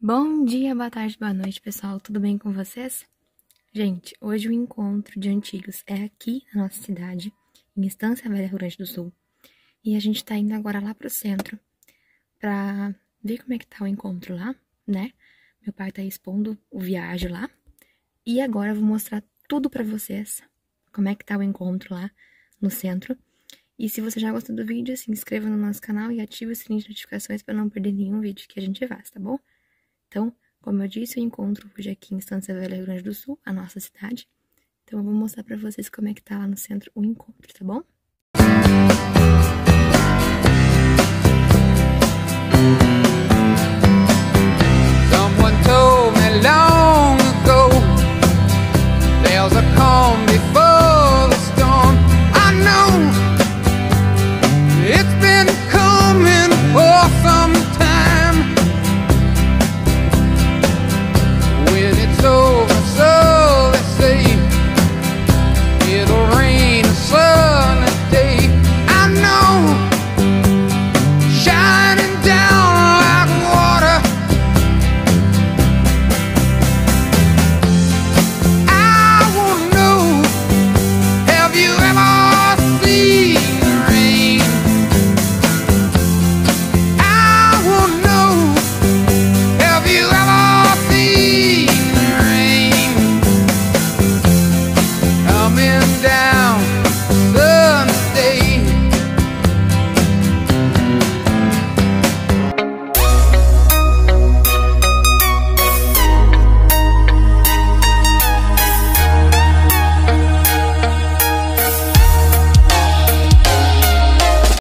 Bom dia, boa tarde, boa noite, pessoal. Tudo bem com vocês? Gente, hoje o encontro de antigos é aqui na nossa cidade, em Estância Velha, Rio Grande do Sul. E a gente tá indo agora lá pro centro pra ver como é que tá o encontro lá, né? Meu pai tá expondo o viagem lá. E agora eu vou mostrar tudo pra vocês, como é que tá o encontro lá no centro. E se você já gostou do vídeo, se inscreva no nosso canal e ative o sininho de notificações para não perder nenhum vídeo que a gente faz, tá bom? Então, como eu disse, eu encontro hoje aqui em Estância Velha, Rio Grande do Sul, a nossa cidade. Então, eu vou mostrar pra vocês como é que tá lá no centro o encontro, tá bom?